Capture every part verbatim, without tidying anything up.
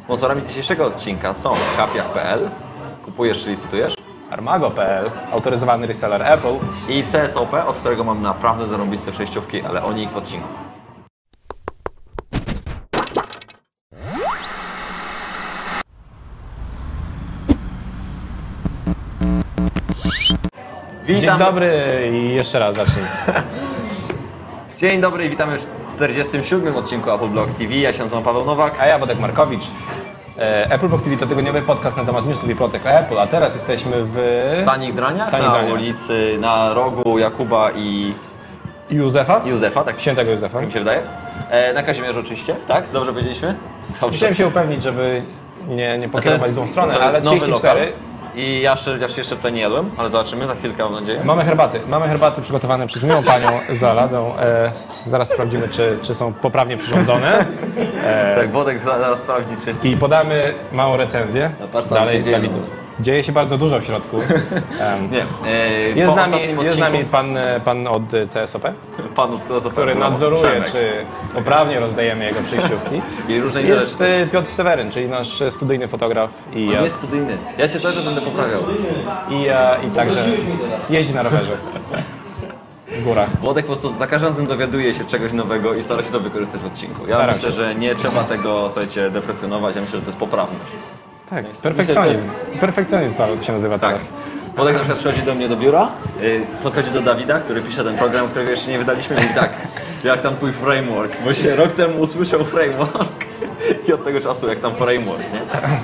Sponsorami dzisiejszego odcinka są kapiach kropka p l, kupujesz, czyli cytujesz, Armago kropka p l, autoryzowany reseller Apple i C S O P, od którego mam naprawdę zarąbiste przejściówki, ale o nich w odcinku. Witam. Dzień dobry i jeszcze raz zacznij. Dzień dobry i witamy w czterdziestym siódmym odcinku Apple Blog T V. Ja się nazywam Paweł Nowak. A ja Wodek Markowicz. Apple Blog T V to tygodniowy podcast na temat newsów i plotek o Apple, a teraz jesteśmy w... Tanich Draniach, Tanich na Draniach. ulicy, na rogu Jakuba i Józefa? Józefa, tak Świętego Józefa. mi się wydaje. E, na Kazimierzu oczywiście, tak? Dobrze powiedzieliśmy? Dobrze. Chciałem się upewnić, żeby nie, nie pokierować w złą stronę, to jest ale nowy trzydzieści cztery. lokal. I ja jeszcze, ja jeszcze tutaj nie jadłem, ale zobaczymy za chwilkę, mam nadzieję. Mamy herbaty. Mamy herbaty przygotowane przez miłą panią za ladą. E, zaraz sprawdzimy, czy, czy są poprawnie przyrządzone. E, Tak, Wodek zaraz sprawdzi, czy... I podamy małą recenzję No, patrz, tam się dalej dzieje. dla widzów. Dzieje się bardzo dużo w środku. Um, Nie. E, jest po z nami, ostatnim jest z nami odcinku- pan, pan od C S O P, Panu, to za który nadzoruje, czy poprawnie rozdajemy jego przejściówki. I różne inne Jest rzeczy. e, Piotr Seweryn, czyli nasz studyjny fotograf i ja, On jest studyjny. Ja się też będę poprawiał. i, ja, i także jeździ na rowerze w górach. Włodek po prostu za każdym razem dowiaduje się czegoś nowego i stara się to wykorzystać w odcinku. Ja Staram myślę, się. że nie trzeba tego, słuchajcie, depresjonować. Ja myślę, że to jest poprawność. Tak, perfekcjonizm. Perfekcjonizm, Paweł, to się nazywa teraz. Włodek na przykład przychodzi do mnie do biura, yy, podchodzi do Dawida, który pisze ten program, którego jeszcze nie wydaliśmy, i mówi tak, jak tam twój framework, bo się rok temu usłyszał framework i od tego czasu jak tam framework, nie?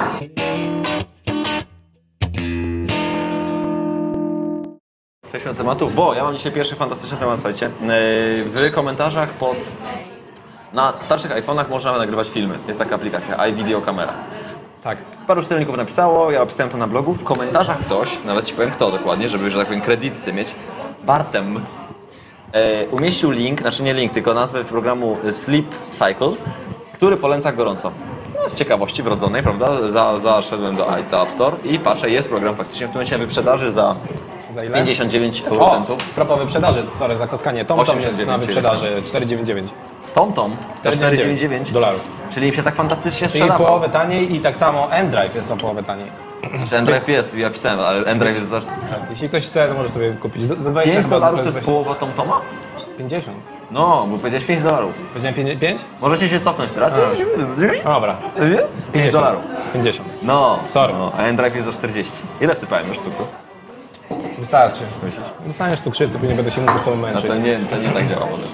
Przejdźmy do tematów, bo ja mam dzisiaj pierwszy fantastyczny temat, słuchajcie. Yy, w komentarzach pod... Na starszych iPhone'ach można nagrywać filmy. Jest taka aplikacja iVideo Camera. Tak. Paru czytelników napisało, ja opisałem to na blogu. W komentarzach ktoś, nawet ci powiem kto dokładnie, żeby, że tak powiem, kredyty mieć, Bartem, e, umieścił link, znaczy nie link, tylko nazwę programu Sleep Cycle, który poleca gorąco. No, z ciekawości wrodzonej, prawda? Za, zaszedłem do App Store i patrzę, jest program faktycznie w tym momencie na wyprzedaży za Za ile? pięćdziesiąt dziewięć O, eurocentów. propos wyprzedaży, sorry za koskanie. TomTom jest osiemdziesiąt na dziewięć, wyprzedaży cztery dziewięćdziesiąt dziewięć TomTom, cztery dziewięćdziesiąt dziewięć dolarów. Czyli im się tak fantastycznie Czyli sprzedawał. połowę taniej i tak samo N-Drive jest o połowę taniej. Znaczy N-Drive jest, ja pisałem, ale N-Drive jest za Tak, jeśli ktoś chce, to może sobie kupić. Za za dwadzieścia pięć dolarów, to jest dwadzieścia połowa TomToma? pięćdziesiąt. No, bo powiedziałeś pięć dolarów. Powiedziałem pięć? Możecie się cofnąć teraz? Dobra. pięć dolarów. pięćdziesiąt. No, Sorry. no, a N-Drive jest za czterdzieści. Ile wsypałem już cukru? Wystarczy. Myślisz? Dostaniesz cukrzycy, później będę się mógł z tobą No męczyć. to nie, to nie tak działa, bo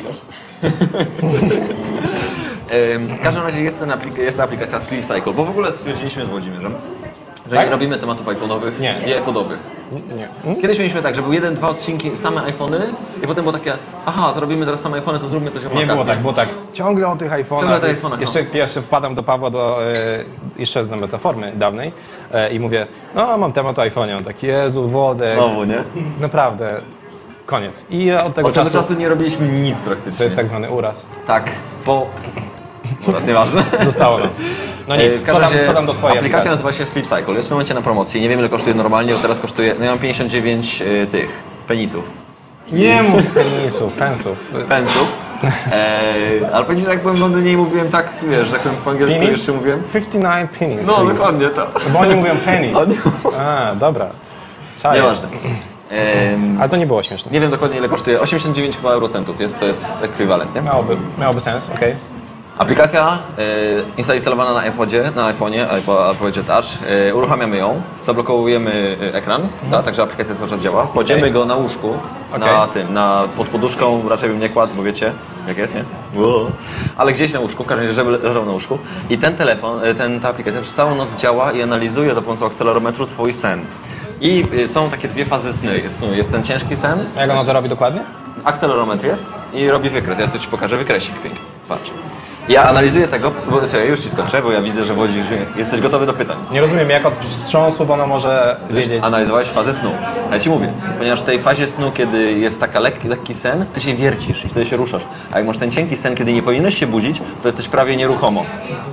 W każdym razie jest, ten aplik- jest ta aplikacja Sleep Cycle, bo w ogóle stwierdziliśmy z Włodzimierzem, że Tak? nie robimy tematów iPhone'owych Nie. i iPodowych. Nie. Kiedyś mieliśmy tak, że był jeden, dwa odcinki, same iPhony i potem było takie, aha, to robimy teraz same iPhony, to zróbmy coś o Nie Macach. było tak, było tak. Ciągle o tych iPhone'ach. Ciągle o tych iPhone'ach, Jeszcze, jeszcze wpadam do Pawła, do, e, jeszcze z metaformy dawnej e, i mówię, no mam temat o iPhone'ie. On tak, Jezu, Wodek. Znowu, nie? Naprawdę, koniec. I od tego Od tego czasu, czasu nie robiliśmy nic praktycznie. to jest tak zwany uraz. Tak, bo... Teraz nieważne. Zostało nam. No nic, W co każdym tam, razie co tam do twojej aplikacja aplikacji? nazywa się Sleep Cycle. Jest w tym momencie na promocji. Nie wiem ile kosztuje normalnie, bo teraz kosztuje... No ja mam pięćdziesiąt dziewięć y, tych penisów. Nie mów penisów, pensów. Pensów. Eee, ale powiedzieć, że jak byłem w Londynie i mówiłem tak, wiesz, że jak byłem po angielsku Penis? jeszcze mówiłem. pięćdziesiąt dziewięć penis. No please. dokładnie to. Bo oni mówią penis. Oni- A, dobra. Czaję. Nieważne. Eee, Ale to nie było śmieszne. nie wiem dokładnie ile kosztuje. osiemdziesiąt dziewięć chyba eurocentów jest, to jest ekwiwalent, nie? Miałoby, miałoby sens, okej. Aplikacja e, zainstalowana na iPodzie, na iPhone'ie, iPodzie Touch. E, uruchamiamy ją, zablokowujemy e, ekran, mhm. tak, także aplikacja cały czas działa. Kładziemy Okay. go na łóżku, Okay. na tym, na, pod poduszką, raczej bym nie kładł, bo wiecie, jak jest, nie? Wow. Ale gdzieś na łóżku, w każdym razie, żeby leżał na łóżku. I ten telefon, e, ten, ta aplikacja przez całą noc działa i analizuje za pomocą akcelerometru twój sen. I e, są takie dwie fazy sny. Jest, jest ten ciężki sen. Jak ono to robi dokładnie? Akcelerometr jest i robi wykres. Ja tu ci pokażę wykresik piękny. Patrz. Ja analizuję tego, bo czekaj, już ci skończę, bo ja widzę, że Wodzi, że jesteś gotowy do pytań. Nie rozumiem, jak od wstrząsów ono może wiedzieć. Analizowałeś fazę snu. Ja ci mówię, ponieważ w tej fazie snu, kiedy jest taka lekki, lekki sen, ty się wiercisz i wtedy się ruszasz. A jak masz ten cienki sen, kiedy nie powinieneś się budzić, to jesteś prawie nieruchomo.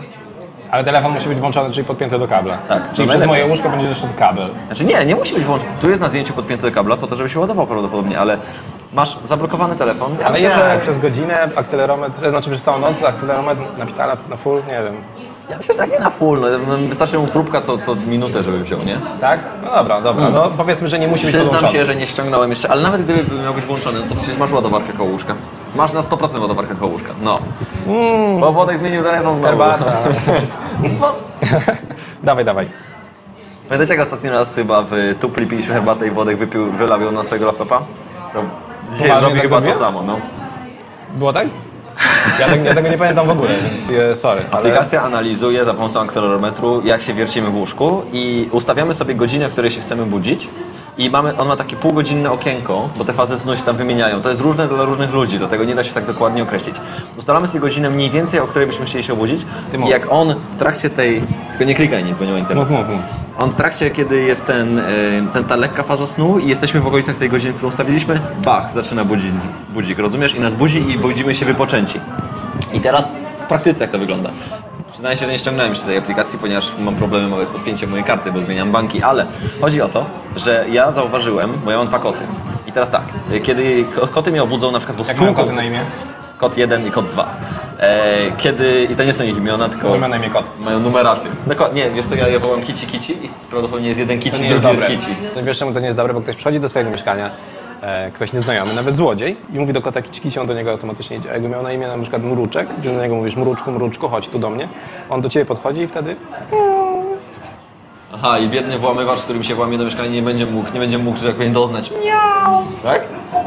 Ale telefon musi być włączony, czyli podpięty do kabla. Tak. Czyli No przez najlepiej. moje łóżko będzie zeszedł kabel. Znaczy nie, nie musi być włączony. Tu jest na zdjęciu podpięty do kabla po to, żeby się ładował prawdopodobnie, ale masz zablokowany telefon. Ale myślę, jak? że Przez godzinę akcelerometr, znaczy przez całą noc akcelerometr napitala na full, nie wiem. Ja myślę, że tak nie na full, no, wystarczy mu próbka co, co minutę, żeby wziął, nie? Tak? No dobra, dobra. No powiedzmy, że nie musi być Przyznam podłączony. się, że nie ściągnąłem jeszcze, ale nawet gdyby miał być włączony, no to przecież masz ładowarkę koło łóżka. Masz na sto procent ładowarkę koło łóżka, no. Mm. Bo Włodek zmienił telefon znowu. Herbata. Dawaj, dawaj. Pamiętacie jak ostatni raz chyba w Tupli piliśmy herbatę i Włodek wypił, wylawiał na swojego laptopa? To dzisiaj Poważnie zrobi tak chyba to zrobiłem? samo, no. Było tak? Ja, tak, ja tego nie pamiętam w ogóle, więc e, sorry. Ale... Aplikacja analizuje za pomocą akcelerometru, jak się wiercimy w łóżku i ustawiamy sobie godzinę, w której się chcemy budzić. I mamy, on ma takie półgodzinne okienko, bo te fazy snu się tam wymieniają. To jest różne dla różnych ludzi, dlatego nie da się tak dokładnie określić. Ustalamy sobie godzinę mniej więcej, o której byśmy chcieli się obudzić. Ty I mów. jak on w trakcie tej... Tylko nie klikaj nic, bo nie ma internetu. Mów, mów, mów. On w trakcie, kiedy jest ten, y, ten, ta lekka faza snu i jesteśmy w okolicach tej godziny, którą ustawiliśmy, bach, zaczyna budzić budzik, rozumiesz? I nas budzi i budzimy się wypoczęci. I teraz w praktyce jak to wygląda? Przyznaję się, że nie ściągnąłem jeszcze tej aplikacji, ponieważ mam problemy małe z podpięciem mojej karty, bo zmieniam banki, ale chodzi o to, że ja zauważyłem, bo ja mam dwa koty. I teraz tak, kiedy koty mnie obudzą na przykład do Jak stu mają koty kotów- na imię? Kot jeden i kot dwa. E, kiedy, i to nie są ich imiona, tylko On ma na imię kot. mają numerację. Doko- nie, wiesz co, ja je wołam kici kici i prawdopodobnie jest jeden To kici, nie jest drugi dobre. jest kici. To wiesz czemu to nie jest dobre, bo ktoś przychodzi do twojego mieszkania, e, ktoś nieznajomy, nawet złodziej, i mówi do kota kici kici, on do niego automatycznie idzie. A jakby miał na imię na przykład Mruczek, że do niego mówisz Mruczku, Mruczku, chodź tu do mnie, on do ciebie podchodzi i wtedy... Aha, i biedny włamywacz, którym się włamie do mieszkania, nie będzie mógł, nie będzie mógł, że jak powiem, doznać. Miau! Tak?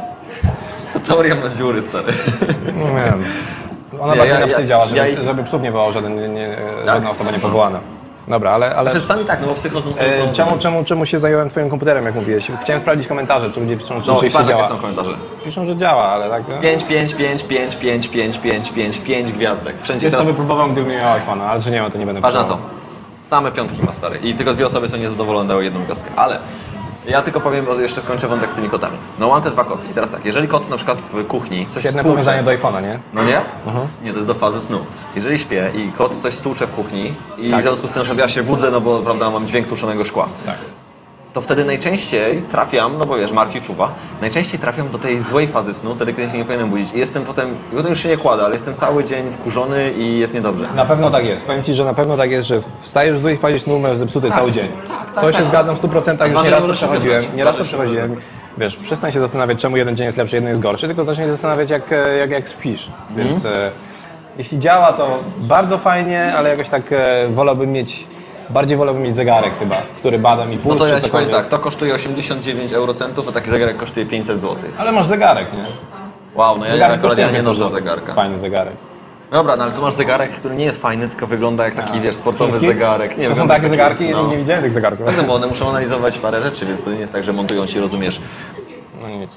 To teoria na dziury, stary. No nie wiem. Ona Nie, bardziej ja- na psy ja- działa, żeby, ja- żeby psów nie wołał żaden, nie, nie, Tak. żadna osoba niepowołana. Dobra, ale... ale... Znaczy, sami tak, no bo psy chodzą sobie... E, czemu, czemu, czemu się zająłem twoim komputerem, jak mówiłeś? Chciałem sprawdzić komentarze, czy ludzie piszą, czy No i rzeczywiście patrz, jakie działa. są komentarze. Piszą, że działa, ale tak... no. pięć, pięć, pięć, pięć, pięć, pięć, pięć, pięć, pięć gwiazdek. Wszędzie Wiesz co, teraz... wypróbował, gdybym miał iPhone'a, ale że nie ma, to nie będę Patrz na to. próbował. Same piątki ma, stary. I tylko dwie osoby są niezadowolone, dały jedną gwiazdkę. Ale ja tylko powiem, bo jeszcze skończę wątek z tymi kotami. No mam te dwa koty. I teraz tak, jeżeli kot na przykład w kuchni coś Świetne stłucze- powiązanie do iPhone'a, nie? No nie? Nie, to jest do fazy snu. Jeżeli śpię i kot coś stłucze w kuchni i w związku z tym, na przykład ja się budzę, no bo prawda, mam dźwięk tłuczonego szkła, Tak. to wtedy najczęściej trafiam, no bo wiesz, Marfi czuwa, najczęściej trafiam do tej złej fazy snu, wtedy kiedy się nie powinienem budzić. I jestem potem, potem już się nie kładę, ale jestem cały dzień wkurzony i jest niedobrze. Na pewno tak jest. Powiem ci, że na pewno tak jest, że wstajesz w złej fazie snu, masz zepsuty cały dzień. tak, to się tak. zgadzam w stu procentach, już Ważne, nieraz to żeby się przechodziłem. zebrać. Nieraz to Ważne, żeby się przechodziłem. Wiesz, przestań się zastanawiać, czemu jeden dzień jest lepszy, jeden jest gorszy, tylko zacznij się zastanawiać, jak, e, jak, jak śpisz. Więc e, jeśli działa, to bardzo fajnie, ale jakoś tak e, wolałbym mieć, bardziej wolałbym mieć zegarek chyba, który bada mi No puls to czy ja ci powiem cokolwiek. tak, to kosztuje osiemdziesiąt dziewięć eurocentów, a taki zegarek kosztuje pięćset złotych. Ale masz zegarek, nie? Wow, no ja, ja Zegarek akurat ja kosztuje nie noszę pięćset zegarka. Fajny zegarek. Dobra, no ale tu masz zegarek, który nie jest fajny, tylko wygląda jak taki, wiesz, sportowy Chiński? zegarek. Nie, To są wygląda takie jak zegarki? no. Nie widziałem tych zegarków. Tak, no bo one muszą analizować parę rzeczy, więc to nie jest tak, że montują ci, rozumiesz, No nic.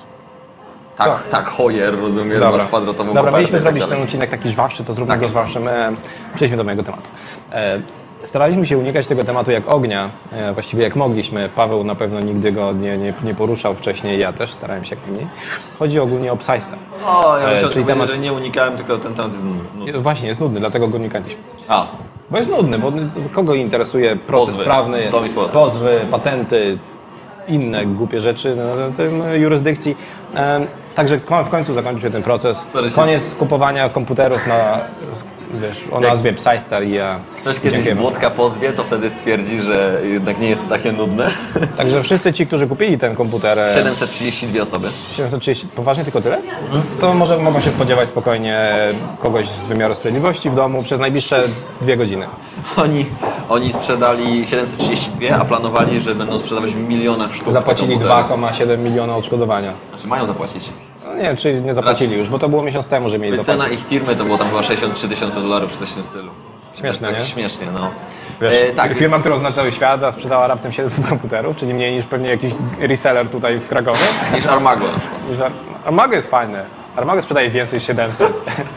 tak, tak, hojer, rozumiesz, masz kwadratową Dobra, kopertę mieliśmy i tak zrobić dalej. ten odcinek taki żwawszy, to zróbmy go żwawszym. E, przejdźmy do mojego tematu. E, staraliśmy się unikać tego tematu jak ognia, e, właściwie jak mogliśmy. Paweł na pewno nigdy go nie, nie, nie poruszał wcześniej, ja też starałem się jak najmniej. Chodzi ogólnie o Psystar. O, ja E, myślałem, czyli temat... temat- że nie unikałem, tylko ten temat jest nudny. Właśnie, jest nudny, dlatego go unikaliśmy. A, Bo jest nudny, bo kogo interesuje proces Pozwy. prawny, To mi spodoba. pozwy, patenty, inne głupie rzeczy na tym jurysdykcji. Em, Także ko- w końcu zakończył się ten proces. Sorry, się- Koniec kupowania komputerów na, wiesz, o nazwie Psystar i ja ktoś kiedyś dziękujemy. Włodka pozwie, to wtedy stwierdzi, że jednak nie jest to takie nudne. Także wszyscy ci, którzy kupili ten komputer, e, siedemset trzydzieści dwie osoby. siedemset trzydzieści, poważnie tylko tyle? To może mogą się spodziewać spokojnie kogoś z wymiaru sprawiedliwości w domu przez najbliższe dwie godziny. Oni, oni sprzedali siedemset trzydzieści dwa, a planowali, że będą sprzedawać w milionach sztuk. Zapłacili komputerów. dwa przecinek siedem miliona odszkodowania. Znaczy mają zapłacić. No nie wiem, czy nie zapłacili już, bo to było miesiąc temu, że mieli Cena zapłacić. ich firmy to było tam chyba sześćdziesiąt trzy tysiące dolarów czy coś w tym stylu. Śmieszne, tak, nie? Śmiesznie, no. Wiesz, E, tak, firma, którą zna cały świat, a sprzedała raptem siedemset komputerów, czyli mniej niż pewnie jakiś reseller tutaj w Krakowie. niż Armago na przykład. Niż Ar- Armago jest fajne. Armago sprzedaje więcej niż siedemset.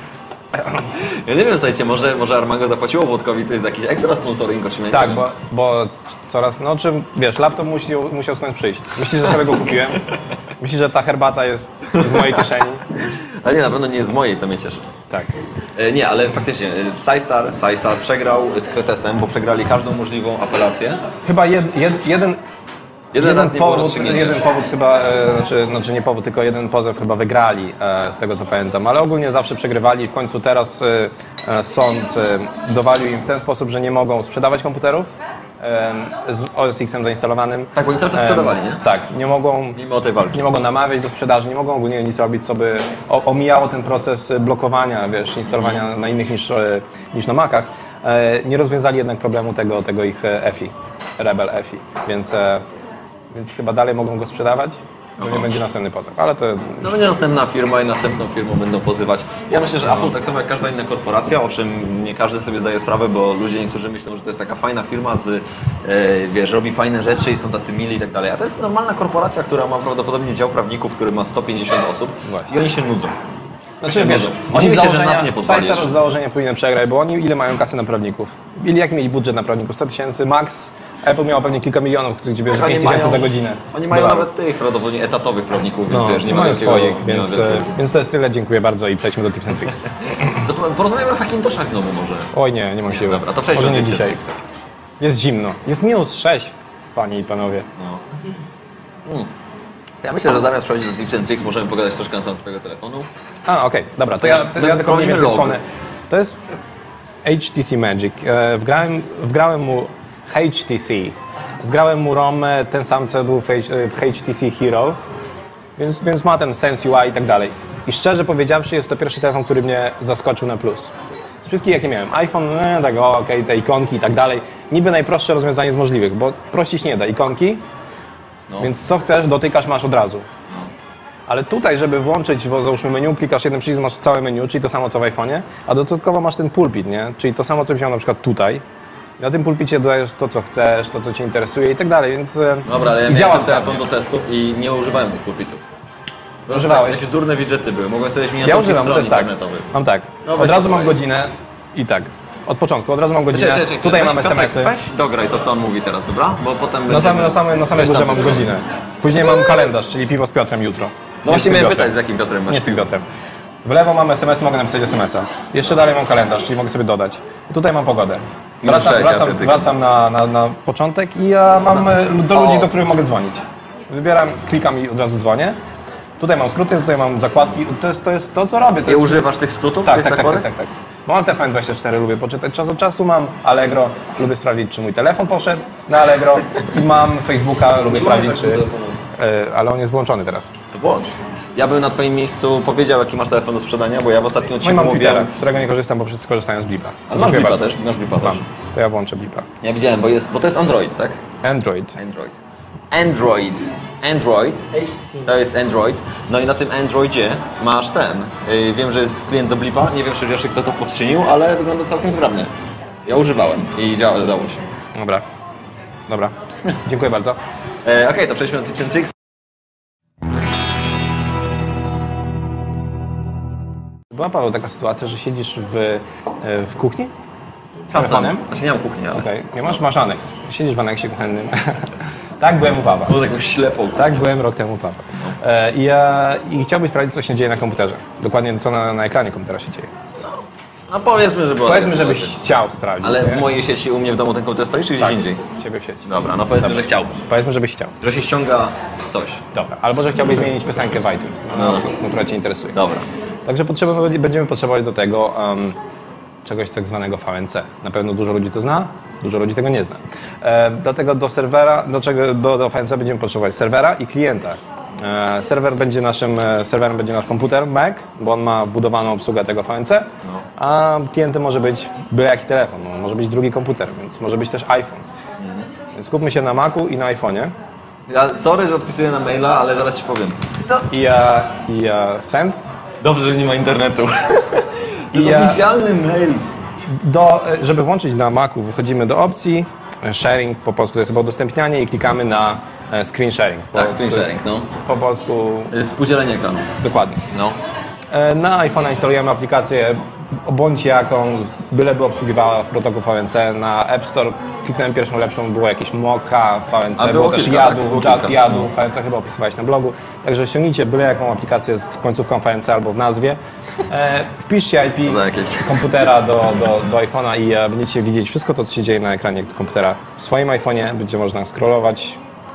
Ja nie wiem, słuchajcie, może, może Armago zapłaciło Włodkowi coś za jakiś ekstra sponsoring, o czym ja nie Tak, wiem. bo, bo coraz, no czym, wiesz, laptop musiał, musiał skąd przyjść. Myślisz, że sobie go kupiłem? Myślisz, że ta herbata jest z mojej kieszeni? Ale nie, na pewno nie z mojej, co mnie cieszy. Tak. E, Nie, ale faktycznie, e, Psystar, Psystar przegrał z Kretesem, bo przegrali każdą możliwą apelację. Chyba jed, jed, jeden, Jeden, jeden raz nie było powód, rozstrzygnięcia. jeden powód chyba, e, znaczy, znaczy nie powód, tylko jeden pozew chyba wygrali, e, z tego co pamiętam, ale ogólnie zawsze przegrywali i w końcu teraz e, e, sąd e, dowalił im w ten sposób, że nie mogą sprzedawać komputerów e, z O S X-em zainstalowanym. Tak, bo oni cały czas E, sprzedawali, nie? Tak, nie mogą, Mimo tej walki. nie mogą namawiać do sprzedaży, nie mogą ogólnie nic robić, co by o, omijało ten proces blokowania, wiesz, instalowania na innych niż, e, niż na Macach. E, nie rozwiązali jednak problemu tego, tego ich e, F I, Rebel F I, więc, e, więc chyba dalej mogą go sprzedawać. Pewnie będzie następny pozew, ale to... No będzie następna firma i następną firmą będą pozywać. Ja myślę, że Apple tak samo jak każda inna korporacja, o czym nie każdy sobie zdaje sprawę, bo ludzie niektórzy myślą, że to jest taka fajna firma, z, e, wiesz, robi fajne rzeczy i są tacy mili i tak dalej. A to jest normalna korporacja, która ma prawdopodobnie dział prawników, który ma sto pięćdziesiąt osób. Właśnie. I oni się nudzą. Znaczy, się wiesz, nudzą. oni Dziwię z się, że założenia, nas nie pozwali z jeszcze. założenia powinien przegrać, bo oni ile mają kasy na prawników? Ile, jaki mieli budżet na prawników? sto tysięcy max? Apple miał pewnie kilka milionów, gdzie bierze Oni pięć tysięcy mają- za godzinę. Oni mają dolarów. nawet tych prawdopodobnie etatowych prawników, więc No, wiesz, nie nie ma mają takiego- swoich, nie ma więc, takiego- e, więc to jest tyle. Dziękuję bardzo i przejdźmy do Tips and Tricks. To porozmawiamy o Hackintoshach znowu może. Oj nie, nie mam siły. dobra, to przejdźmy Może do nie Tips dzisiaj. and Tricks. Jest zimno. Jest minus sześć, panie i panowie. No. Mm. Ja myślę, że zamiast przejść do Tips and Tricks możemy pogadać troszkę na temat twojego telefonu. A, okej, dobra, to ja, to ja tylko mniej więcej logo. wspomnę. To jest H T C Magic. E, Wgrałem, wgrałem mu H T C. Wgrałem mu ROM e, ten sam, co był w H- w H T C Hero, więc, więc ma ten Sense U I i tak dalej. I szczerze powiedziawszy, jest to pierwszy telefon, który mnie zaskoczył na plus. Z wszystkich, jakie miałem, iPhone, e, tak o, okej, te ikonki i tak dalej. Niby najprostsze rozwiązanie z możliwych, bo prościej się nie da. Ikonki, No. więc co chcesz, dotykasz, masz od razu. Ale tutaj, żeby włączyć, bo załóżmy menu, klikasz jeden przycisk, masz całe menu, czyli to samo co w iPhone'ie, a dodatkowo masz ten pulpit, nie? Czyli to samo, co byś miał na przykład tutaj. I na tym pulpicie dodajesz to, co chcesz, to, co Cię interesuje i tak dalej, więc e, Dobra, ale ja i miałem działa ten telefon sprawnie. do testów i nie używałem tych pulpitów. Używałeś? Jakieś durne widgety były, mogłem sobie zmieniać Ja używam, to jest tak. internetowych. Mam tak, No, od weź razu to mam dawaj. godzinę i tak. Od początku, od razu mam godzinę, Czekaj, czekaj, tutaj weź, mam Piotrek, S M S-y. Weź dograj to, co on mówi teraz, dobra? Bo potem Na samej, na samej, na samej Weź górze tamtą mam stronę. godzinę. Później mam kalendarz, czyli piwo z Piotrem jutro. No Nie z właśnie tym miałem Piotrem. pytać, z jakim Piotrem masz. Nie z tym Piotrem. W lewo mam S M S, mogę napisać S M S-a. Jeszcze dalej mam kalendarz, czyli mogę sobie dodać. I tutaj mam pogodę. Wracam, sześć, wracam, autentyka. wracam na, na, na początek i ja mam e, do ludzi, O. do których mogę dzwonić. Wybieram, klikam i od razu dzwonię. Tutaj mam skróty, tutaj mam zakładki. To jest to, jest to co robię. To Nie jest... używasz tych skrótów? Tak, tych tak, tak, tak, zakładek? tak, tak. Mam T V N dwadzieścia cztery, lubię poczytać czas od czasu, mam Allegro, lubię sprawdzić, czy mój telefon poszedł na Allegro i mam Facebooka, lubię sprawdzić, czy... E, ale on jest włączony teraz. To włącz. Ja bym na twoim miejscu powiedział, jaki masz telefon do sprzedania, bo ja w ostatnim No i odcinku mam mówiłem... Twittera, z którego nie korzystam, bo wszyscy korzystają z Blipa. Ale masz Dziękuję Blipa bardzo. też? Masz Blipa też? Mam. To ja włączę Blipa. Ja widziałem, bo, jest, bo to jest Android, tak? Android. Android. Android. Android. To jest Android. No i na tym Androidzie masz ten. Yy, wiem, że jest klient do Blipa. Nie wiem, czy wiesz, kto to podczynił, ale wygląda całkiem zgrabnie. Ja używałem i działa, dało się. Dobra. Dobra. Dziękuję bardzo. E, Okej, to przejdźmy do Tips and Tricks. Była, Paweł, taka sytuacja, że siedzisz w, e, w kuchni z Sam telefonem? Znaczy nie mam kuchni, ale... Okej, nie masz, masz aneks. Siedzisz w aneksie kuchennym. Tak, byłem u Pawła. Było taką ślepą. Tak, byłem rok temu u Pawła. E, I, ja, I chciałbyś sprawdzić, co się dzieje na komputerze. Dokładnie, co na, na ekranie komputera się dzieje. No powiedzmy, że było. Powiedzmy, taka żebyś sytuacja. chciał sprawdzić. Ale nie? w mojej sieci u mnie w domu ten komputer stoi, czy gdzieś Tak, indziej? ciebie w sieci. Dobra, no powiedzmy, Dobra. że chciałbym. Powiedzmy, żebyś chciał. Że się ściąga coś. Dobra. Albo, że chciałbyś zmienić piosenkę w iTunes, no, No. no. która Cię interesuje. Dobra. Także potrzebujemy, będziemy potrzebować do tego um, czegoś tak zwanego V N C. Na pewno dużo ludzi to zna, dużo ludzi tego nie zna. E, dlatego do serwera, do, czego, do, do V N C będziemy potrzebować serwera i klienta. E, serwer będzie naszym, e, serwerem będzie nasz komputer Mac, bo on ma wbudowaną obsługę tego V N C, No. a klientem może być byle jaki telefon, no, może być drugi komputer, więc może być też iPhone. Mhm. Więc skupmy się na Macu i na iPhone'ie. Ja, sorry, że odpisuję na maila, ale zaraz ci powiem. I ja, i ja send. Dobrze, że nie ma internetu. To jest Ja- oficjalny mail. Do, żeby włączyć na Macu, wchodzimy do opcji e, sharing, po polsku to jest chyba udostępnianie i klikamy na e, screen sharing. Po, Tak, screen to jest sharing, no. Po polsku Y, Współdzielenie ekranu. dokładnie. No. E, Na iPhone'a instalujemy aplikację bądź jaką, byleby obsługiwała w protokół V N C. Na App Store kliknąłem pierwszą lepszą, było jakieś Mocha V N C, A było, było też kilka, Jadu, tak? Było Jad, kilka. Jadu, No. V N C chyba opisywałeś na blogu. Także ściągnijcie byle jaką aplikację z końcówką V N C albo w nazwie. E, wpiszcie I To za P jakieś. komputera do, do, do iPhone'a i e, będziecie widzieć wszystko to, co się dzieje na ekranie komputera. W swoim iPhone'ie będzie można scrollować,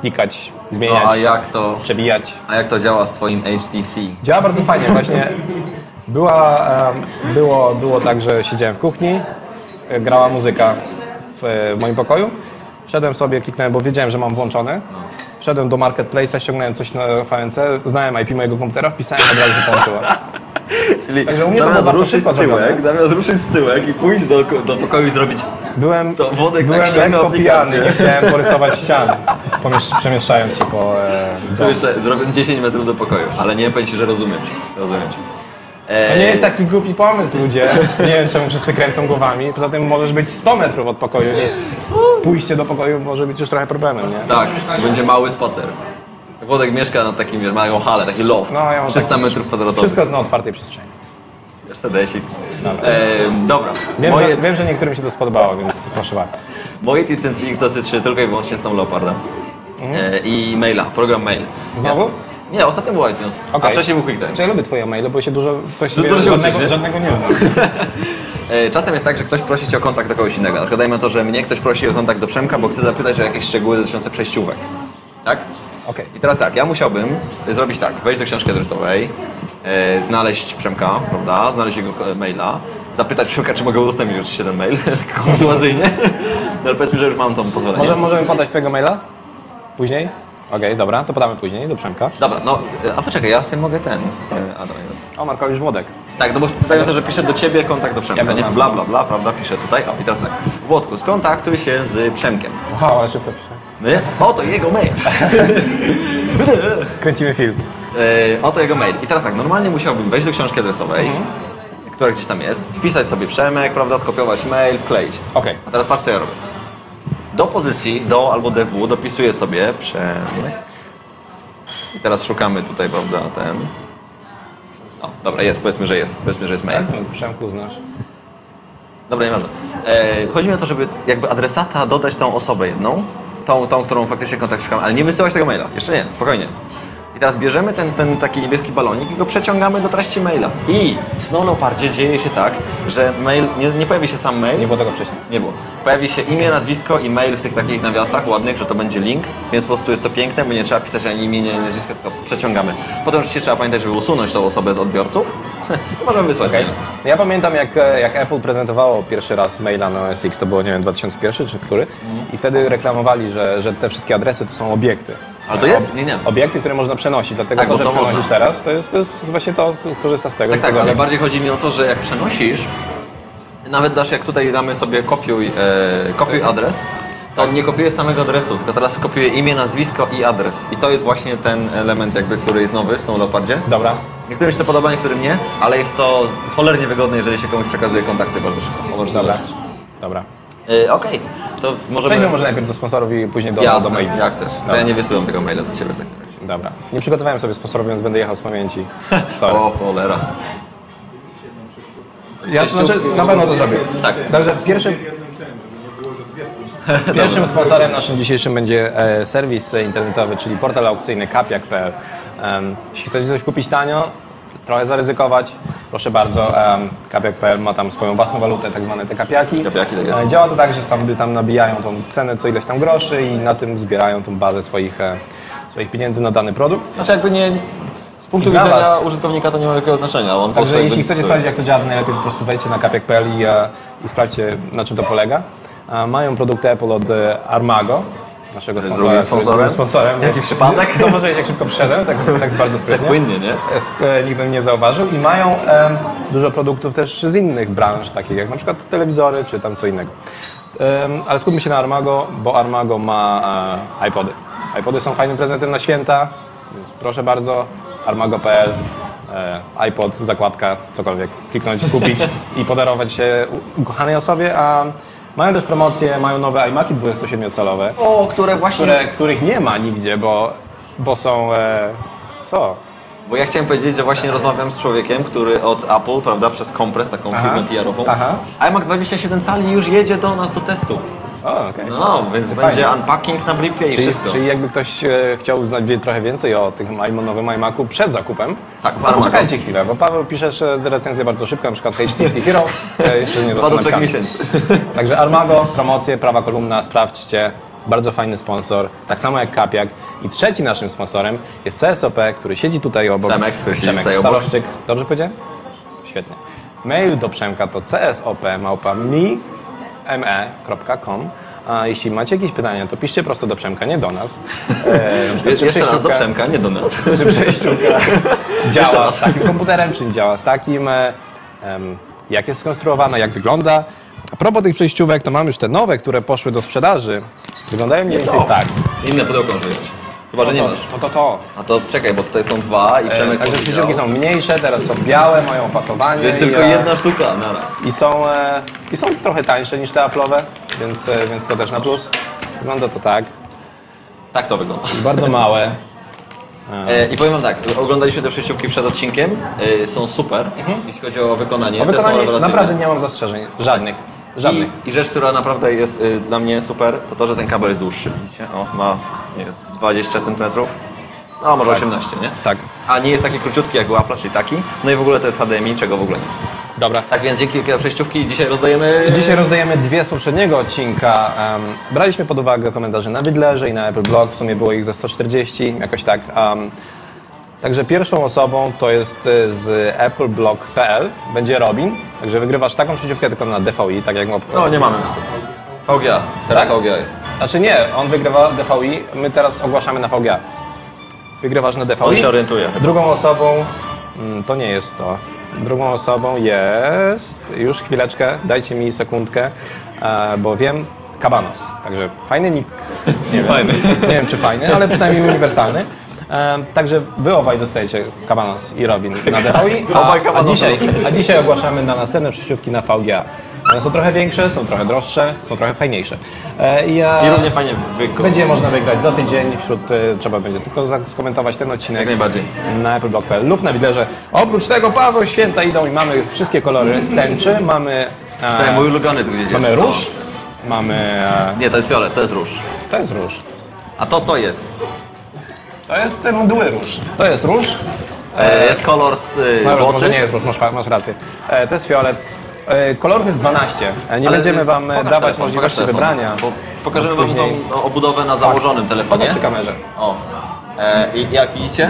klikać, zmieniać, No, a jak to, przewijać. a jak to działa z twoim H T C? Działa bardzo fajnie, właśnie była, em, było, było tak, że siedziałem w kuchni, e, grała muzyka w, e, w moim pokoju, wszedłem sobie, kliknąłem, bo wiedziałem, że mam włączone, wszedłem do Marketplace'a, ściągnąłem coś na V N C, znałem I P mojego komputera, wpisałem, od razu się połączyło. Czyli Także u mnie to było zamiast bardzo ruszyć szybko tyłek, zrobione. zamiast ruszyć z tyłek i pójść do, do pokoju i zrobić Byłem, To Wodek byłem tak ściągnął lekko aplikację. pijany, nie chciałem porysować ścian, pomiesz- przemieszczając się po e, to domu. jeszcze zrobię dziesięć metrów do pokoju, ale nie powiem ci, że rozumiem cię. Rozumiem cię. To nie jest taki głupi pomysł, ludzie. Nie wiem, czemu wszyscy kręcą głowami. Poza tym możesz być sto metrów od pokoju, więc pójście do pokoju może być już trochę problemem, nie? Tak, będzie mały spacer. Wodek mieszka na takim, wiesz, małą halę, taki loft, No, ja mam trzysta taki- metrów kwadratowych. Wszystko jest na otwartej przestrzeni. Mercedesik. Dobra. E, dobra. Wiem, Moje, że, wiem, że niektórym się to spodobało, więc proszę bardzo. moje tips and tricks dotyczy tylko i wyłącznie Snow Leoparda. E, I maila, program mail. Znowu? Nie, nie ostatnio był iTunes, a Okej. wcześniej był QuickTime. Czy ja lubię twoje maile, bo się dużo właściwie Dużo się żadnego, uczysz, nie? żadnego nie znam. E, Czasem jest tak, że ktoś prosi cię o kontakt do kogoś innego. Na przykład dajmy to, że mnie ktoś prosi o kontakt do Przemka, bo chce zapytać o jakieś szczegóły dotyczące przejściówek. Tak? Okej. I teraz tak, ja musiałbym zrobić tak, wejść do książki adresowej, e, znaleźć Przemka, prawda, znaleźć jego ko- maila, zapytać Przemka, czy mogę udostępnić oczywiście ten mail, kurtuazyjnie, no ale powiedzmy, że już mam to pozwolenie. Może, możemy podać twojego maila? Później? Okej, dobra, to podamy później, do Przemka. Dobra, no, e, a poczekaj, ja sobie mogę ten, e, a dobra, dobra. O, Markowicz Włodek. Tak, no bo dajmy to, że piszę do ciebie kontakt do Przemka, Ja go nie? znam. Bla, bla, bla, prawda, piszę tutaj, o i teraz tak, Włodku, skontaktuj się z Przemkiem. Wow, ale szybko piszę. Nie? Oto jego mail. Kręcimy film. E, oto jego mail. I teraz tak, normalnie musiałbym wejść do książki adresowej, która gdzieś tam jest, wpisać sobie Przemek, prawda, skopiować mail, wkleić. Okej. A teraz patrz co ja robię. Do pozycji, do albo D W dopisuję sobie Przemek. I teraz szukamy tutaj, prawda, ten. O, dobra, jest, powiedzmy, że jest, powiedzmy, że jest mail. Jak ten Przemku znasz? Dobra, nieważne. E, chodzi mi o to, żeby jakby adresata dodać tą osobę jedną, tą, tą którą faktycznie kontakt szukamy, ale nie wysyłać tego maila. Jeszcze nie, spokojnie. I teraz bierzemy ten, ten taki niebieski balonik i go przeciągamy do treści maila. I w Snow Leopardzie dzieje się tak, że mail, nie, nie pojawi się sam mail. Nie było tego wcześniej. Nie było. Pojawi się imię, nazwisko i mail w tych takich nawiasach ładnych, że to będzie link, więc po prostu jest to piękne, bo nie trzeba pisać ani imienia, ani nazwiska, tylko przeciągamy. Potem oczywiście trzeba pamiętać, żeby usunąć tą osobę z odbiorców i możemy wysłać Okay. maila. Ja pamiętam, jak, jak Apple prezentowało pierwszy raz maila na O S X, to było, nie wiem, dwa tysiące pierwszy czy który, i wtedy reklamowali, że, że te wszystkie adresy to są obiekty. Ale to jest? Nie, nie. Obiekty, które można przenosić, dlatego Tak, to, bo że to przenosisz można. teraz, to jest, to jest właśnie to, korzysta z tego. Tak, że tak, to ale zamyka. bardziej chodzi mi o to, że jak przenosisz, nawet dasz, jak tutaj damy sobie kopiuj, e, kopiuj adres, to nie kopiuję samego adresu, tylko teraz kopiuję imię, nazwisko i adres. I to jest właśnie ten element, jakby, który jest nowy w tym Leopardzie. Dobra. Niektórym się to podoba, niektórym nie, ale jest to cholernie wygodne, jeżeli się komuś przekazuje kontakty bardzo szybko. Możesz Dobra. zobaczyć. Dobra. E, Okej, to możemy... Przejdźmy może najpierw do sponsorów i później do, do Jasne, maili. jak chcesz. To Dobra. ja nie wysyłam tego maila do Ciebie w takim razie. Dobra. Nie przygotowałem sobie sponsorów, więc będę jechał z pamięci. Sorry. O cholera. Ja, znaczy, na pewno to zrobię. Tak. Także pierwszym, pierwszym sponsorem naszym dzisiejszym będzie e, serwis internetowy, czyli portal aukcyjny kapiak kropka p l. Um, jeśli chcecie coś kupić tanio, trochę zaryzykować, proszę bardzo, um, kapiak kropka p l ma tam swoją własną walutę, tak zwane te kapiaki. Kapiaki, tak jest. E, Działa to tak, że sobie tam nabijają tą cenę co ileś tam groszy i na tym zbierają tą bazę swoich, e, swoich pieniędzy na dany produkt. Znaczy jakby nie... Z punktu I dla widzenia was. użytkownika to nie ma wielkiego znaczenia. On po prostu Także jakby jeśli chcecie decyduje. sprawdzić, jak to działa, to najlepiej po prostu wejdźcie na kapiak kropka p l i, e, i sprawdźcie, na czym to polega. E, Mają produkty Apple od e, Armago, naszego Drugim sponsora, który jest sponsorem? drugim sponsorem. Jaki przypadek? Zauważyłeś, jak szybko przyszedłem, tak, tak bardzo sprytnie. Płynnie, nie? E, e, Nikt tego nie zauważył i mają e, dużo produktów też z innych branż, takich jak na przykład telewizory czy tam co innego. E, ale skupmy się na Armago, bo Armago ma e, iPody. iPody są fajnym prezentem na święta, więc proszę bardzo, armago kropka p l, e, iPod, zakładka, cokolwiek, kliknąć, kupić i podarować się u- ukochanej osobie, a mają też promocje, mają nowe iMaki dwudziestosiedmiocalowe, O, które właśnie... które, których nie ma nigdzie, bo, bo są... E, co? Bo ja chciałem powiedzieć, że właśnie rozmawiam z człowiekiem, który od Apple, prawda, przez kompres, taką Aha. firmę P R-ową, Aha. iMac dwadzieścia siedem cali już jedzie do nas do testów. O, okej. No, więc To będzie fajnie. unpacking na blipie i Czyli, wszystko. czyli jakby ktoś e, chciał znać wie- trochę więcej o tym iMac- nowym iMacu przed zakupem, Tak, w to Armago. poczekajcie chwilę, bo Paweł piszesz e, recenzję bardzo szybko, na przykład H T C Hero, e, jeszcze nie Dwa został do trzech napisany. miesięcy. Także Armago, promocje, prawa kolumna, sprawdźcie bardzo fajny sponsor, tak samo jak Kapiak. I trzeci naszym sponsorem jest C S O P, który siedzi tutaj obok. Przemek, który siedzi Przemek tutaj obok. Staroszczyk. Dobrze powiedziałem? Świetnie. Mail do Przemka to csop małpa me kropka com. A jeśli macie jakieś pytania, to piszcie prosto do Przemka, nie do nas. E, na przykład, czy Jeszcze raz do przejściówka- Przemka, nie do nas. czy przejściówka Jeszcze działa raz. z takim komputerem, czy nie działa z takim, e, em, jak jest skonstruowana, jak wygląda. A propos tych przejściówek, to mam już te nowe, które poszły do sprzedaży. Wyglądają mniej więcej to. tak. Inne pudełko może wziąć. Chyba, że nie to, masz. to, to, to. A to czekaj, bo tutaj są dwa i E, Przemek Także powiedział. przejściówki są mniejsze, teraz są białe, mają opakowanie. Jest i, tylko e, jedna sztuka naraz. I są, e, I są trochę tańsze niż te Apple'owe, więc, e, więc to też na plus. Wygląda to tak. Tak to wygląda. Bardzo małe. E, I powiem wam tak, oglądaliśmy te przejściówki przed odcinkiem, e, są super, jeśli chodzi o wykonanie. O te są wykonanie rewelacyjne. naprawdę nie mam zastrzeżeń. Żadnych. Żadnych. I, I rzecz, która naprawdę jest y, dla mnie super, to to, że ten kabel jest dłuższy. Widzicie? O, ma nie jest, dwadzieścia centymetrów. No, może osiemnaście, nie? Tak. A nie jest taki króciutki jak u Apple'a, czyli taki. No i w ogóle to jest H D M I, czego w ogóle nie. Dobra. Tak więc dzięki za przejściówki dzisiaj rozdajemy... Dzisiaj rozdajemy dwie z poprzedniego odcinka. Um, braliśmy pod uwagę komentarze na Wydlerze i na Apple Blog. W sumie było ich ze sto czterdzieści, jakoś tak. Um, także pierwszą osobą to jest y, z appleblog kropka p l. Będzie Robin. Także wygrywasz taką przeciwkę tylko na D V I, tak jak ma... No, nie mamy już. V G A. Teraz Tak? V G A jest. Znaczy nie, on wygrywa D V I, my teraz ogłaszamy na V G A. Wygrywasz na D V I. On się orientuje. Drugą osobą, mm, to nie jest to. Drugą osobą jest, już chwileczkę, dajcie mi sekundkę, e, bo wiem, Kabanos. Także fajny nick, nie wiem, Fajny. nie wiem czy fajny, ale przynajmniej uniwersalny. E, także wy obaj dostajecie Kabanos i Robin na D V I, a, Obaj a, Kabanosy dzisiaj, dostajecie. a dzisiaj ogłaszamy na następne przejściówki na V G A. One są trochę większe, są trochę droższe, są trochę fajniejsze. E, i, e, I równie fajnie wykonał. będzie można wygrać za tydzień, wśród, y, trzeba będzie tylko za- skomentować ten odcinek Jak najbardziej. na appleblog kropka p l lub na Widlerze. Oprócz tego Paweł, święta idą i mamy wszystkie kolory tęczy, mamy, To e, mój ulubiony tu gdzieś jest. mamy róż, mamy, e, Nie, to jest fiolet, to jest róż. to jest róż, A to co jest? to jest ten mdły róż, to jest róż, E, jest kolor z y, no, to złoty. może nie jest róż, masz, fa- masz rację, e, to jest fiolet. E, kolorów jest dwanaście, e, nie Ale będziemy wam pokaż dawać telefon, możliwości pokaż telefon, wybrania. Bo pokażemy wam Później- tą no, obudowę na założonym telefonie. Przy kamerze. O. E, I jak widzicie,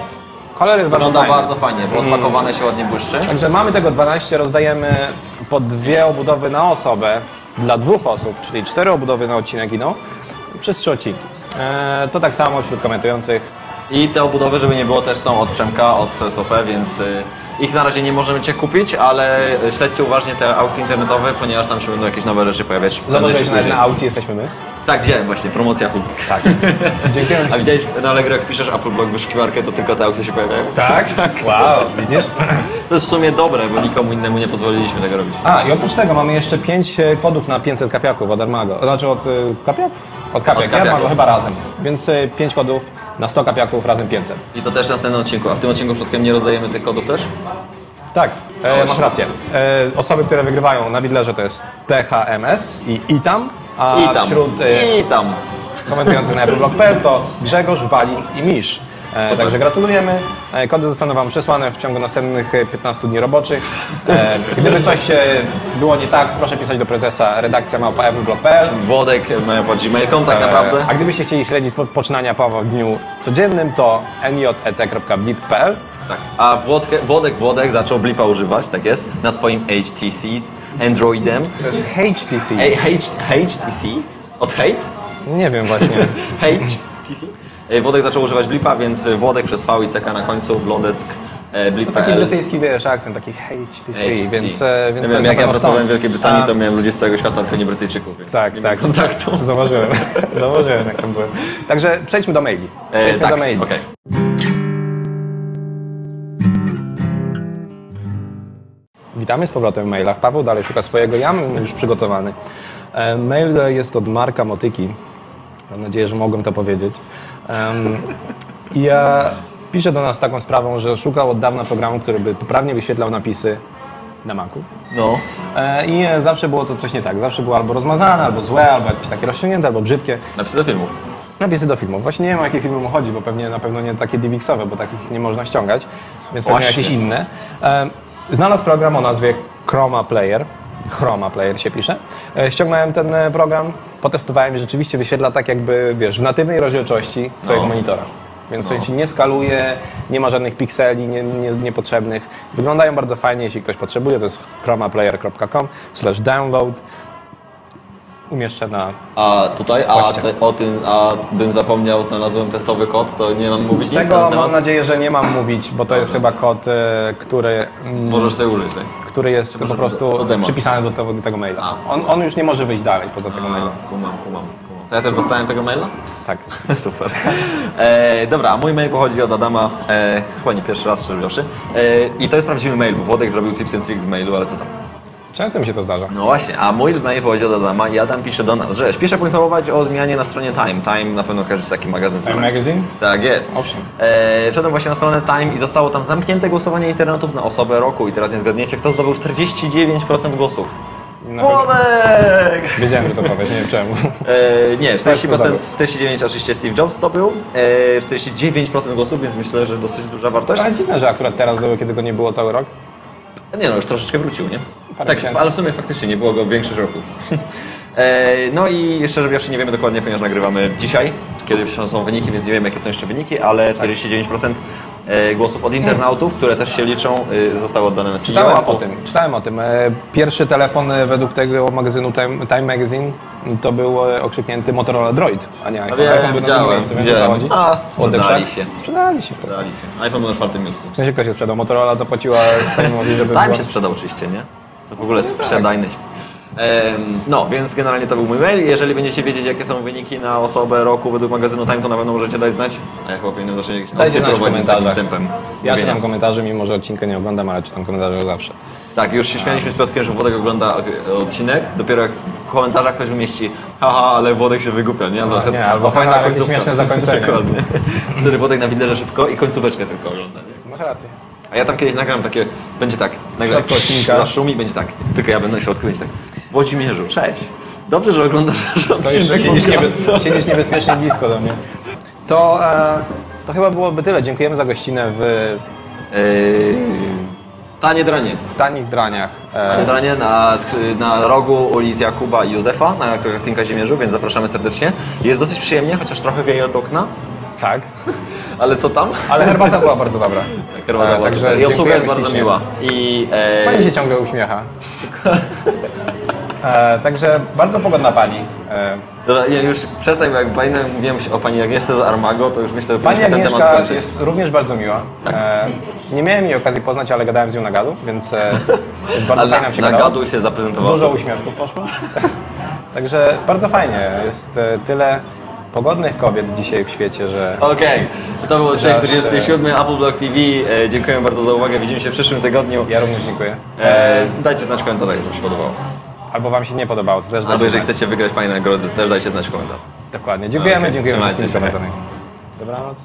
Kolor jest bardzo wygląda fajny. bardzo fajnie, bo odpakowane się ładnie błyszczy. Także mamy tego dwanaście, rozdajemy po dwie obudowy na osobę dla dwóch osób, czyli cztery obudowy na odcinek idą przez trzy odcinki. Eee, to tak samo wśród komentujących. I te obudowy, żeby nie było, też są od Przemka, od C S O P, więc y, ich na razie nie możemy Cię kupić, ale śledźcie uważnie te aukcje internetowe, ponieważ tam się będą jakieś nowe rzeczy pojawiać. prędzej Zauważyłeś, czy że nawet później. na aukcji jesteśmy my? Tak, widziałem właśnie, promocja Apple. Tak. Dziękuję A widziałeś na Allegro, jak piszesz Apple Blog wyszukiwarkę, to tylko te aukcje się pojawiają? Tak? Wow, widzisz? To jest w sumie dobre, bo nikomu innemu nie pozwoliliśmy tego robić. A, i oprócz tego mamy jeszcze pięć e, kodów na pięćset kapiaków od Armago. Znaczy od y, kapiak? Od kapiak, Od kapiaków. Armago chyba razem. Więc y, pięć kodów na sto kapiaków razem pięćset. I to też w następnym odcinku. A w tym odcinku przypadkiem nie rozdajemy tych kodów też? Tak, e, masz rację. E, osoby, które wygrywają na Widlerze to jest T H M S i ITAM, a I tam. wśród e, I tam. komentujących na appleblog kropka p l to Grzegorz, Walin i Misz. E, także gratulujemy. E, kody zostaną Wam przesłane w ciągu następnych e, piętnastu dni roboczych. E, gdyby coś e, było nie tak, proszę pisać do prezesa redakcja małpa appleblog kropka p l. Włodek e, pod gmail kropka com tak naprawdę. E, a gdybyście chcieli śledzić po, poczynania Pawła w dniu codziennym, to n j e t kropka blip kropka p l. Tak. A Włodek, Włodek, Włodek zaczął blipa używać, tak jest, na swoim H T C z Androidem. To jest H T C. Ej, H, H T C? Od hate? Nie wiem właśnie. H T C? E, Włodek zaczął używać blipa, więc Włodek przez V i C K na końcu, Włodeck, e, blip kropka p Taki l. brytyjski, wiesz, akcent, taki H T C, H T C. więc, e, więc ja to wiem, jest jak na ja pewno pracowałem w stąd. Wielkiej Brytanii, A, to miałem ludzi z całego świata, tylko nie Brytyjczyków, więc Tak, nie tak. miałem kontaktu. Zauważyłem, zauważyłem jak tam byłem. Także przejdźmy do maili. E, Przejdźmy tak, do maili. okej. Witamy z powrotem w mailach. Paweł dalej szuka swojego, ja mam już przygotowany. E, Mail jest od Marka Motyki. Mam nadzieję, że mogłem to powiedzieć. Um, I ja pisze do nas taką sprawą, że szukał od dawna programu, który by poprawnie wyświetlał napisy na Macu. No. E, I zawsze było to coś nie tak. Zawsze było albo rozmazane, albo złe, albo jakieś takie rozciągnięte, albo brzydkie. Napisy do filmów. Napisy do filmów. Właśnie nie wiem, o jakie filmy mu chodzi, bo pewnie na pewno nie takie DivXowe, bo takich nie można ściągać, więc pewnie Właśnie. jakieś inne. E, Znalazł program o nazwie Chroma Player. Chroma Player się pisze. E, ściągnąłem ten e, program, potestowałem i rzeczywiście wyświetla tak jakby, wiesz, w natywnej rozdzielczości twojego No. monitora. Więc to się nie skaluje, nie ma żadnych pikseli nie, nie, niepotrzebnych. Wyglądają bardzo fajnie, jeśli ktoś potrzebuje, to jest chromaplayer kropka com slash download. Umieszczę na... A tutaj, a Chodźcie. te, o tym, a bym zapomniał, znalazłem testowy kod, to nie mam mówić nic na Tego ten mam temat? nadzieję, że nie mam mówić, bo to jest chyba kod, e, który, mm, Możesz sobie użyć, tak? który jest po może prostu to demo. przypisany do tego, tego maila. A. On, on już nie może wyjść dalej poza tego maila. A, kumam, kumam, kumam. To ja też dostałem tego maila? Tak. Super. E, dobra, a mój mail pochodzi od Adama, e, chyba nie pierwszy raz, szczerze powiedziawszy. E, I to jest prawdziwy mail, bo Włodek zrobił tips and tricks z mailu, ale co tam? Często mi się to zdarza. No właśnie, a mój mail pochodzi od Adama i Adam pisze do nas, że śpieszę poinformować o zmianie na stronie Time. Time na pewno kojarzycie taki magazyn w Time Stanach. Magazine? Tak jest. Owszem. E, wszedłem właśnie na stronę Time i zostało tam zamknięte głosowanie internautów na osobę roku. I teraz nie zgadniecie, kto zdobył czterdzieści dziewięć procent głosów. Na pewno- Włodek! Wiedziałem, że to powiesz, nie wiem czemu. E, nie, czterdzieści procent, zdobył. czterdzieści dziewięć procent oczywiście Steve Jobs zdobył, e, czterdzieści dziewięć procent głosów, więc myślę, że dosyć duża wartość. Ale dziwne, że akurat teraz zdobył, kiedy go nie było cały rok. Nie no, już troszeczkę wrócił, nie? Parę Tak, miesięcy. ale w sumie faktycznie nie było go większość roku. e, no i jeszcze, żeby jeszcze nie wiemy dokładnie, ponieważ nagrywamy dzisiaj, kiedy są wyniki, więc nie wiemy, jakie są jeszcze wyniki, ale czterdzieści dziewięć procent e, głosów od internautów, które też się liczą, e, zostały oddane na C E O. Czytałem Apple. o tym, czytałem o tym. E, Pierwszy telefon e, według tego magazynu Time, Time Magazine to był e, okrzyknięty Motorola Droid, a nie iPhone. wiem, iPhone był na drugim widziałem, miejscu, wiesz o co widziałem. chodzi? A, Słodek sprzedali szak. się. Sprzedali się. Dali się. iPhone był na czwartym miejscu. W sensie kto się sprzedał? Motorola zapłaciła Time'owi, żeby Time było... się sprzedał oczywiście, nie? Co w ogóle sprzedajny. Em, No, więc generalnie to był mój mail. Jeżeli będziecie wiedzieć, jakie są wyniki na osobę roku według magazynu Time, to na pewno możecie dać znać. A ja chyba powinienem zacząć jakieś Dajcie aukcje znać w prowadzić z takim komentarzach. tempem. Ja mówienia. czytam komentarze, mimo że odcinka nie oglądam, ale czytam komentarze zawsze. Tak, już się śmialiśmy z Piotrkiem, że Włodek ogląda odcinek, dopiero jak w komentarzach ktoś umieści haha, ale Włodek się wygłupia, nie? Na przykład, nie, albo o, fajna haha, ale końcówka. śmieszne zakończenie. Dokładnie. Wtedy Włodek na Winderze szybko i końcóweczkę tylko ogląda, nie? Masz rację. A ja tam kiedyś nagram takie, będzie tak, nagle W środku odcinka. zaszumi, będzie tak, tylko ja będę w środku, będzie tak. Włodzimierzu, cześć. Dobrze, że oglądasz nasz Stoisz, odcinek siedzisz, podcastu. niebez, siedzisz niebezpiecznie blisko do mnie. To, e, to chyba byłoby tyle. Dziękujemy za gościnę w, Yy, tanie dranie. w tanich draniach. E, Tanie dranie na, skrzy- na rogu ulic Jakuba i Józefa na krakowskim Kazimierzu, więc zapraszamy serdecznie. Jest dosyć przyjemnie, chociaż trochę wieje od okna, tak. ale co tam? Ale herbata była bardzo dobra. Herbata była także super. I obsługa jest dziękujemy bardzo ślicznie. miła. I, e, Pani się ciągle uśmiecha. E, także bardzo pogodna pani. E, dobra, nie, już przestań, bo jak pamiętam, mówiłem o pani Agnieszce z Armago, to już myślę, że pani powinniśmy ten temat Agnieszka skończyć. jest również bardzo miła. E, nie miałem jej okazji poznać, ale gadałem z nią na gadu, więc e, jest bardzo Ale fajnie nam się na gadało. gadu się zaprezentowała. Dużo uśmieszków poszło. Także bardzo fajnie. Jest e, tyle pogodnych kobiet dzisiaj w świecie, że... Okej, to było Zawsze. czterysta siedem Apple Blog T V. E, dziękuję bardzo za uwagę. Widzimy się w przyszłym tygodniu. Ja również dziękuję. E, dajcie znać w komentarzach, jak wam się podobało. Albo wam się nie podobało, to też Albo dajcie jeżeli znać. chcecie wygrać fajne nagrody, też dajcie znać w komentarzach. Dokładnie. Dziękujemy, Okej, dziękujemy trzymajcie wszystkim się. prowadzonym. Dobranoc.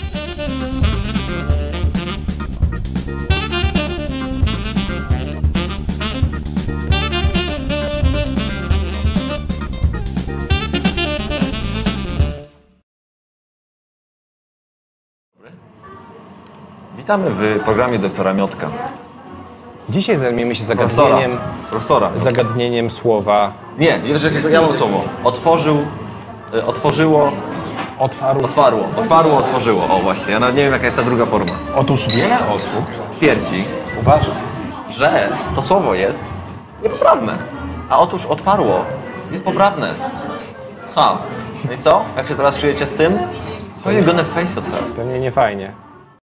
Witamy w programie doktora Miotka. Dzisiaj zajmiemy się Profesora. zagadnieniem, Profesora. zagadnieniem słowa Nie, wiesz, jakiego ja mam słowo. Otworzył, e, otworzyło, otwaru. otwarło. Otwarło, otworzyło. O właśnie, ja nawet nie wiem, jaka jest ta druga forma. Otóż wiele osób Twierdzi, uważa, że to słowo jest niepoprawne. A otóż otwarło jest poprawne. Ha. No i co? Jak się teraz czujecie z tym? How you gonna face yourself? pewnie nie fajnie.